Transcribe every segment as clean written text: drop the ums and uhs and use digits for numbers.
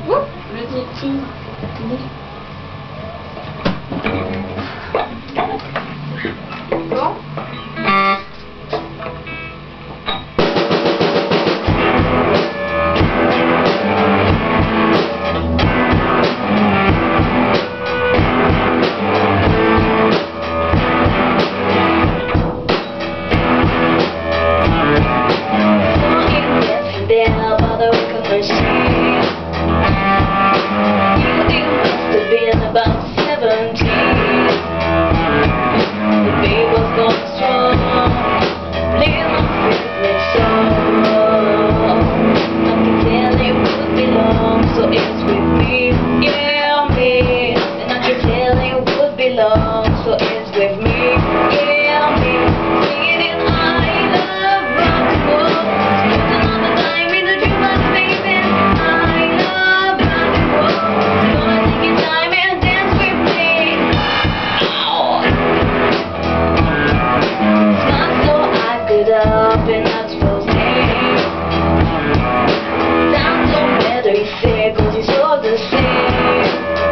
Le petit. Bon. About 17, the babe was going strong, playing my favorite song. I can tell it would belong, so it's with me, yeah, me. And I can tell it would belong, so it's with me, yeah, me. Singing I love rock and roll, spending all the time in the jukebox, baby. I love rock and roll, gonna take your time and dance with me. Smile so I could up and not supposed to. Sounds so better, he said, 'cause he's all the same.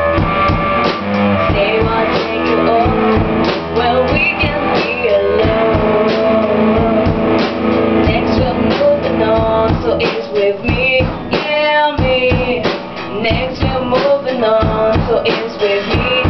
Say I'll take you home, well we can be alone. Next we're moving on, so it's with me, yeah, me. Next we're moving on, so it's with me.